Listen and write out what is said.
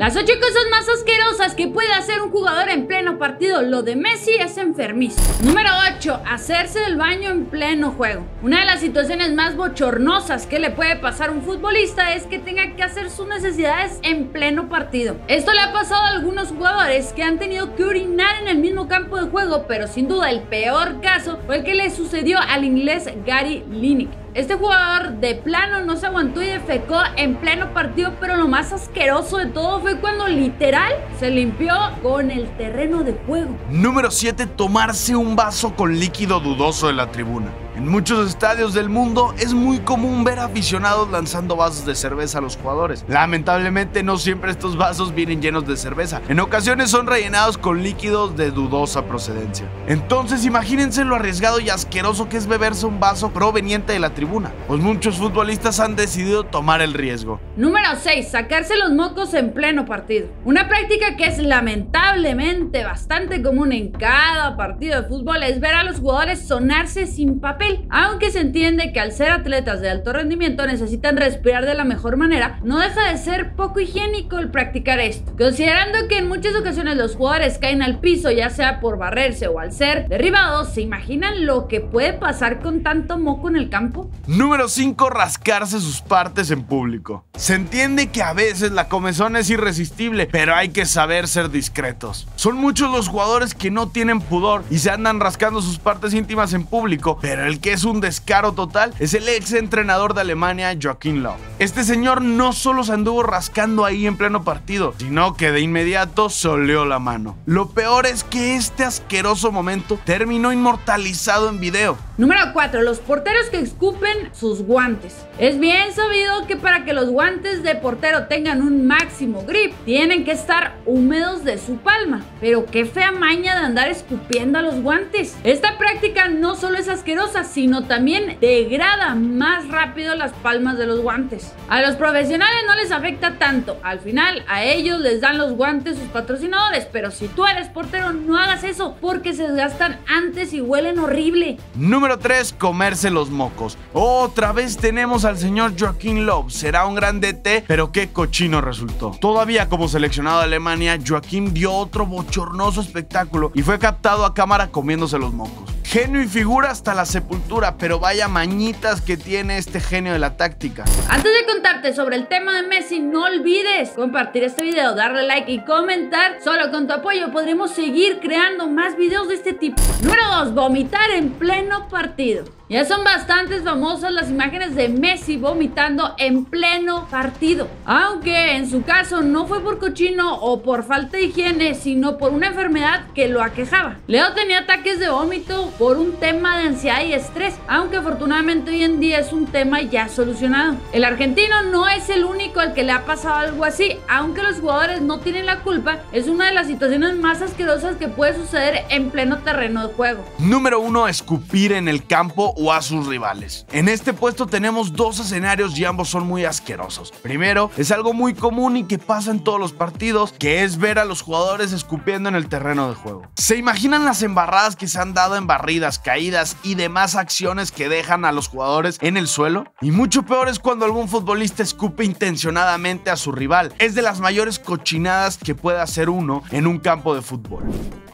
Las 8 cosas más asquerosas que puede hacer un jugador en pleno partido. Lo de Messi es enfermizo. Número 8. Hacerse del baño en pleno juego. Una de las situaciones más bochornosas que le puede pasar a un futbolista es que tenga que hacer sus necesidades en pleno partido. Esto le ha pasado a algunos jugadores que han tenido que orinar en el mismo campo de juego, pero sin duda el peor caso fue el que le sucedió al inglés Gary Lineker. Este jugador de plano no se aguantó y defecó en pleno partido, pero lo más asqueroso de todo fue cuando literal se limpió con el terreno de juego. Número 7. Tomarse un vaso con líquido dudoso de la tribuna. En muchos estadios del mundo es muy común ver aficionados lanzando vasos de cerveza a los jugadores. Lamentablemente no siempre estos vasos vienen llenos de cerveza. En ocasiones son rellenados con líquidos de dudosa procedencia. Entonces imagínense lo arriesgado y asqueroso que es beberse un vaso proveniente de la tribuna. Pues muchos futbolistas han decidido tomar el riesgo. Número 6. Sacarse los mocos en pleno partido. Una práctica que es lamentablemente bastante común en cada partido de fútbol es ver a los jugadores sonarse sin papel. Aunque se entiende que al ser atletas de alto rendimiento necesitan respirar de la mejor manera, no deja de ser poco higiénico el practicar esto. Considerando que en muchas ocasiones los jugadores caen al piso, ya sea por barrerse o al ser derribados, ¿se imaginan lo que puede pasar con tanto moco en el campo? Número 5. Rascarse sus partes en público. Se entiende que a veces la comezón es irresistible, pero hay que saber ser discretos. Son muchos los jugadores que no tienen pudor y se andan rascando sus partes íntimas en público, pero el que es un descaro total es el ex entrenador de Alemania, Joachim Löw. Este señor no solo se anduvo rascando ahí en pleno partido, sino que de inmediato soleó la mano. Lo peor es que este asqueroso momento terminó inmortalizado en video. Número 4. Los porteros que escupen sus guantes. Es bien sabido que para que los guantes de portero tengan un máximo grip, tienen que estar húmedos de su palma. Pero qué fea maña de andar escupiendo a los guantes. Esta práctica no solo es asquerosa, sino también degrada más rápido las palmas de los guantes. A los profesionales no les afecta tanto. Al final a ellos les dan los guantes sus patrocinadores. Pero si tú eres portero, no hagas eso porque se desgastan antes y huelen horrible. Número 3. Comerse los mocos. Otra vez tenemos al señor Joachim Löw. Será un gran DT, pero qué cochino resultó. Todavía como seleccionado de Alemania, Joachim dio otro bochornoso espectáculo y fue captado a cámara comiéndose los mocos. Genio y figura hasta la sepultura, pero vaya mañitas que tiene este genio de la táctica. Antes de contarte sobre el tema de Messi, no olvides compartir este video, darle like y comentar. Solo con tu apoyo podremos seguir creando más videos de este tipo. Número 2. Vomitar en pleno partido. Ya son bastantes famosas las imágenes de Messi vomitando en pleno partido. Aunque en su caso no fue por cochino o por falta de higiene, sino por una enfermedad que lo aquejaba. Leo tenía ataques de vómito por un tema de ansiedad y estrés, aunque afortunadamente hoy en día es un tema ya solucionado. El argentino no es el único al que le ha pasado algo así, aunque los jugadores no tienen la culpa. Es una de las situaciones más asquerosas que puede suceder en pleno terreno de juego. Número 1. Escupir en el campo o a sus rivales. En este puesto tenemos dos escenarios y ambos son muy asquerosos. Primero, es algo muy común y que pasa en todos los partidos, que es ver a los jugadores escupiendo en el terreno de juego. ¿Se imaginan las embarradas que se han dado en barridas, caídas y demás acciones que dejan a los jugadores en el suelo? Y mucho peor es cuando algún futbolista escupe intencionadamente a su rival. Es de las mayores cochinadas que puede hacer uno en un campo de fútbol.